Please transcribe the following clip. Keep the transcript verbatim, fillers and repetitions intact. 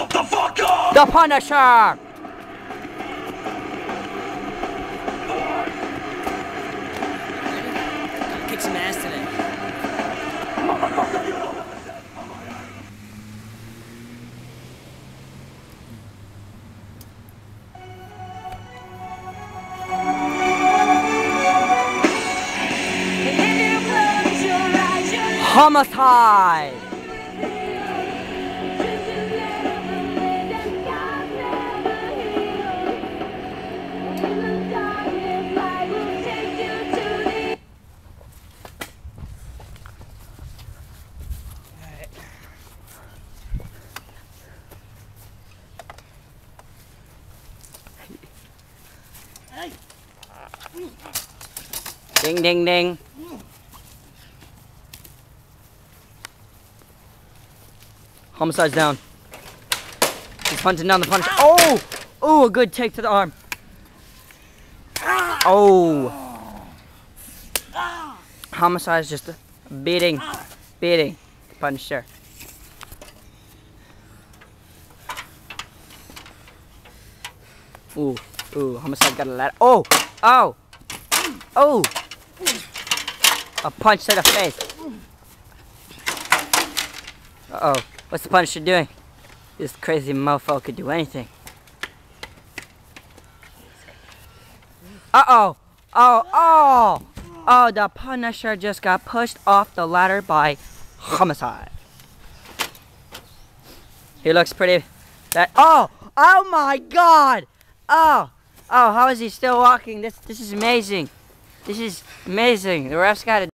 Shut the fuck up! The Punisher! Kick some ass today. Homicide! Ding, ding, ding. Homicide's down. He's hunting down the Punisher. Oh! Oh, a good take to the arm. Oh. Homicide's just beating, beating the Punisher. Ooh, ooh, Homicide got a ladder. Oh! Oh! Oh! A punch to the face. Uh-oh. What's the Punisher doing? This crazy mofo could do anything. Uh-oh! Oh, oh! Oh, the Punisher just got pushed off the ladder by Homicide. He looks pretty... That oh! Oh my god! Oh! Oh, how is he still walking? This this is amazing. This is amazing. The ref's got it.